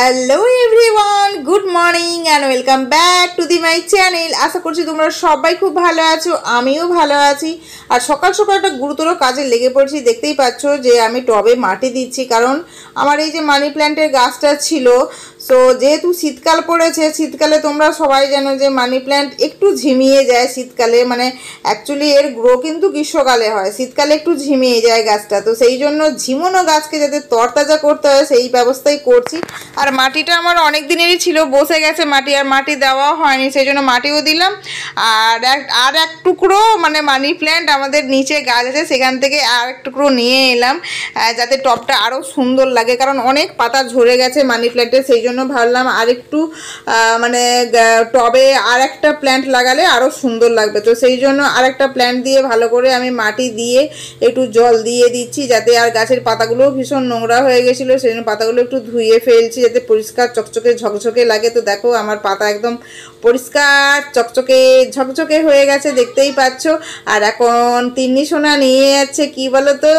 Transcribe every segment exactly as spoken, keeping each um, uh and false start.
Hello everyone, good morning and welcome back to the my channel. আশা করছি তোমরা সবাই খুব ভালো আছো, আমিও ভালো আছি। আর সকাল সকাল একটা গুরুতর কাজে লেগে পড়ছি। দেখতেই পাচ্ছ যে আমি টবে মাটি দিচ্ছি, কারণ আমার এই যে মানি প্ল্যান্টের গাছটা ছিল, সো যেহেতু শীতকাল পড়েছে, শীতকালে তোমরা সবাই জানো যে মানি প্ল্যান্ট একটু ঝিমিয়ে যায় শীতকালে, মানে অ্যাকচুয়ালি এর গ্রো কিন্তু গ্রীষ্মকালে হয়, শীতকালে একটু ঝিমিয়ে যায় গাছটা। তো সেই জন্য ঝিমোনো গাছকে যাতে তরতাজা করতে হয় সেই ব্যবস্থাই করছি। আর মাটিটা আমার অনেক দিনেরই ছিল, বসে গেছে মাটি, আর মাটি দেওয়া হয়নি, সেই জন্য মাটিও দিলাম। আর এক আর এক টুকরো মানে মানি প্ল্যান্ট আমাদের নিচে গাছ আছে, সেখান থেকে আর এক টুকরো নিয়ে এলাম যাতে টবটা আরও সুন্দর লাগে, কারণ অনেক পাতা ঝরে গেছে মানি প্ল্যান্টের। সেই জন্য ভাবলাম আর একটু মানে টবে আর একটা প্ল্যান্ট লাগালে আরও সুন্দর লাগবে। তো সেই জন্য আর একটা প্ল্যান্ট দিয়ে ভালো করে আমি মাটি দিয়ে একটু জল দিয়ে দিচ্ছি, যাতে আর গাছের পাতাগুলো ভীষণ নোংরা হয়ে গেছিলো, সেই জন্য পাতাগুলো একটু ধুয়ে ফেলছি যাতে পরিষ্কার চকচকে ঝকঝকে লাগে। তো দেখো আমার পাতা একদম পরিষ্কার চকচকে ঝকঝকে হয়ে গেছে, দেখতেই পাচ্ছ। আর এখন তিন্নি সোনা নিয়ে যাচ্ছে কি বলো তো,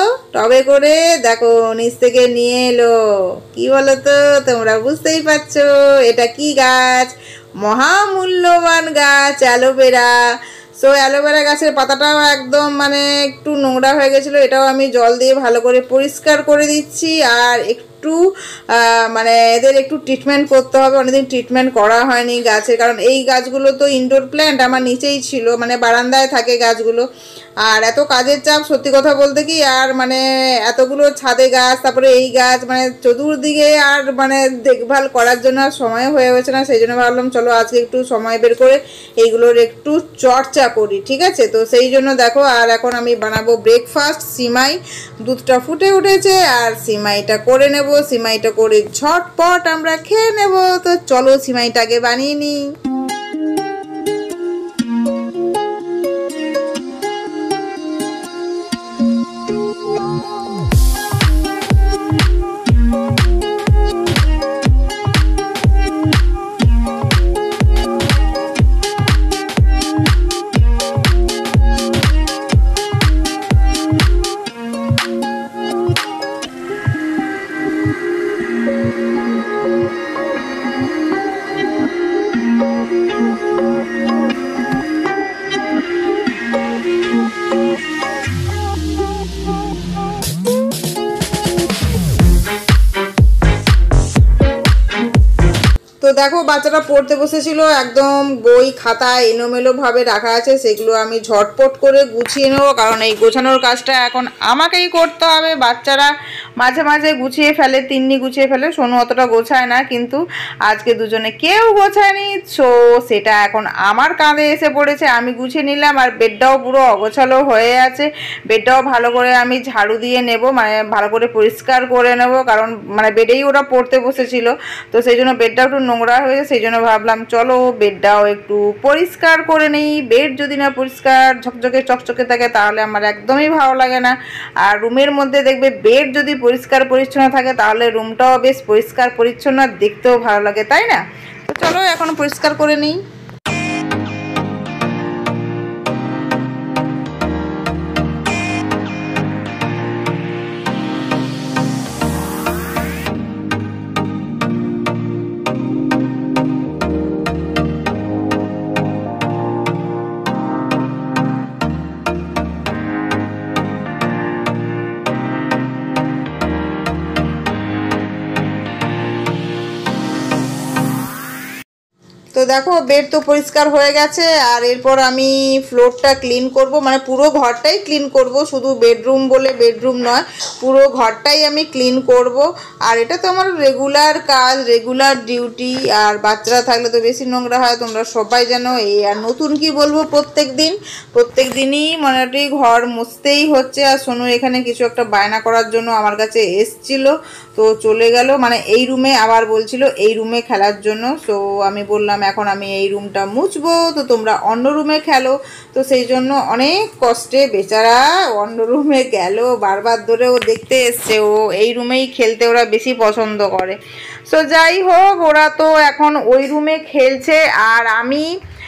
টবে করে দেখো নিচ থেকে নিয়ে এলো, কি বলো তো, তোমরা বুঝতেই পারছো এটা কি গাছ, মহামূল্যবান গাছ অ্যালোভেরা। সো অ্যালোভেরা গাছের পাতাটাও একদম মানে একটু নোংরা হয়ে গেছিলো, এটাও আমি জল দিয়ে ভালো করে পরিষ্কার করে দিচ্ছি। আর একটু মানে এদের একটু ট্রিটমেন্ট করতে হবে, অনেকদিন ট্রিটমেন্ট করা হয়নি গাছের, কারণ এই গাছগুলো তো ইনডোর প্ল্যান্ট, আমার নিচেই ছিল, মানে বারান্দায় থাকে গাছগুলো। আর এত কাজের চাপ, সত্যি কথা বলতে কি, আর মানে এতগুলো ছাদে গাছ, তারপরে এই গাছ, মানে চতুর্দিকে আর মানে দেখভাল করার জন্য আর সময় হয়ে হয়েছে না। সেই জন্য ভাবলাম চলো আজকে একটু সময় বের করে এইগুলোর একটু চর্চা করি, ঠিক আছে। তো সেই জন্য দেখো, আর এখন আমি বানাবো ব্রেকফাস্ট, সিমাই। দুধটা ফুটে উঠেছে আর সিমাইটা করে নেব, সিমাইটা করে ঝটপট আমরা খেয়ে নেব। তো চলো সিমাইটাকে বানিয়ে নিই। তো দেখো বাচ্চাটা পড়তে বসেছিল, একদম বই খাতা এলোমেলোভাবে রাখা আছে, সেগুলো আমি ঝটপট করে গুছিয়ে নেবো, কারণ এই গোছানোর কাজটা এখন আমাকেই করতে হবে। বাচ্চারা মাঝে মাঝে গুছিয়ে ফেলে, তিন্নি গুছিয়ে ফেলে, সোনু অতটা গোছায় না, কিন্তু আজকে দুজনে কেউ গোছায়নি, সো সেটা এখন আমার কাঁধে এসে পড়েছে। আমি গুছিয়ে নিলাম, আর বেডটাও পুরো অগোছালো হয়ে আছে, বেডটাও ভালো করে আমি ঝাড়ু দিয়ে নেব, মানে ভালো করে পরিষ্কার করে নেব, কারণ মানে বেডেই ওরা পড়তে বসেছিল। তো সেই জন্য বেডটাও একটু নোংরা হয়েছে, সেই জন্য ভাবলাম চলো বেডটাও একটু পরিষ্কার করে নিই। বেড যদি না পরিষ্কার ঝকঝকে চকচকে থাকে তাহলে আমার একদমই ভালো লাগে না। আর রুমের মধ্যে দেখবে বেড যদি পরিষ্কার পরিচ্ছন্ন থাকে তাহলে রুমটাও বেশ পরিষ্কার পরিচ্ছন্ন, দেখতেও ভালো লাগে, তাই না? তো চলো এখন পরিষ্কার করে নিই। তো দেখো বেড তো পরিষ্কার হয়ে গেছে, আর এরপর আমি ফ্লোরটা ক্লিন করব, মানে পুরো ঘরটাই ক্লিন করব, শুধু বেডরুম বলে বেডরুম নয়, পুরো ঘরটাই আমি ক্লিন করব। আর এটা তো আমার রেগুলার কাজ, রেগুলার ডিউটি। আর বাচ্চারা থাকলে তো বেশি নোংরা হয়, তোমরা সবাই জানো। এই আর নতুন কি বলবো, প্রত্যেক দিন প্রত্যেক দিনই মোটামুটি ঘর মুছতেই হচ্ছে। আর সোনু এখানে কিছু একটা বায়না করার জন্য আমার কাছে এসছিল, তো চলে গেল, মানে এই রুমে আবার বলছিল এই রুমে খেলার জন্য। সো আমি বললাম এখন আমি এই রুমটা মুছবো, তো তোমরা অন্য রুমে খেলো। তো সেই জন্য অনেক কষ্টে বেচারা অন্য রুমে গেল, বারবার ধরে ও দেখতে এসছে, ও এই রুমেই খেলতে ওরা বেশি পছন্দ করে। সো যাই হোক, ওরা তো এখন ওই রুমে খেলছে, আর আমি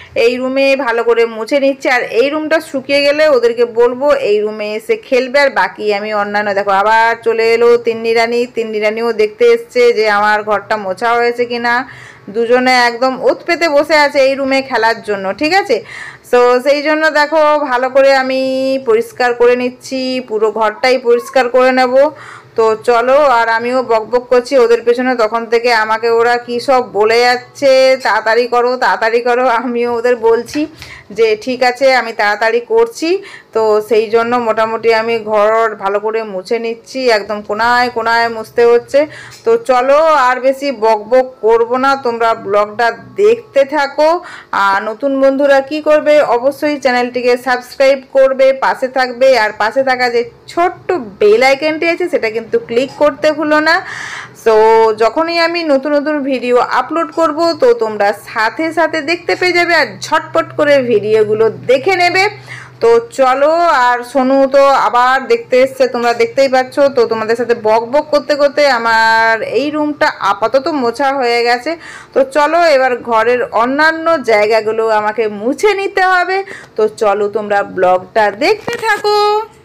এই রুমে ভালো করে মুছে নিচ্ছি। আর এই রুমটা শুকিয়ে গেলে ওদেরকে বলবো এই রুমে এসে খেলবে, আর বাকি আমি অন্যান্য দেখো আবার চলে এলো তিন্নি রানী। তিন্নি রানীও দেখতে এসছে যে আমার ঘরটা মোছা হয়েছে কিনা। দুজনে একদম ওত পেতে বসে আছে এই রুমে খেলার জন্য, ঠিক আছে। তো সেই জন্য দেখো ভালো করে আমি পরিষ্কার করে নিচ্ছি, পুরো ঘরটাই পরিষ্কার করে নেব। তো চলো, আর আমিও বকবক করছি ওদের পেছনে, তখন থেকে আমাকে ওরা কী সব বলে যাচ্ছে, তাড়াতাড়ি করো তাড়াতাড়ি করো। আমিও ওদের বলছি যে ঠিক আছে আমি তাড়াতাড়ি করছি। তো সেই জন্য মোটামুটি আমি ঘর ভালো করে মুছে নিচ্ছি, একদম কোনায় কোনায় মুছতে হচ্ছে। তো চলো আর বেশি বকবক করব না, তোমরা ব্লগটা দেখতে থাকো। আর নতুন বন্ধুরা কি করবে, অবশ্যই চ্যানেলটিকে সাবস্ক্রাইব করবে, পাশে থাকবে। আর পাশে থাকা যে ছোট্ট বেল আইকনটি আছে সেটা কিন্তু ক্লিক করতে ভুলো না। সো যখনই আমি নতুন নতুন ভিডিও আপলোড করব তো তোমরা সাথে সাথে দেখতে পেয়ে যাবে, আর ঝটপট করে ভিডিওগুলো দেখে নেবে। তো চলো, আর সোনু তো আবার দেখতে এসছে, তোমরা দেখতেই পাচ্ছ। তো তোমাদের সাথে বক বক করতে করতে আমার এই রুমটা আপাতত মোছা হয়ে গেছে। তো চলো এবার ঘরের অন্যান্য জায়গাগুলো আমাকে মুছে নিতে হবে। তো চলো তোমরা ব্লগটা দেখতে থাকো।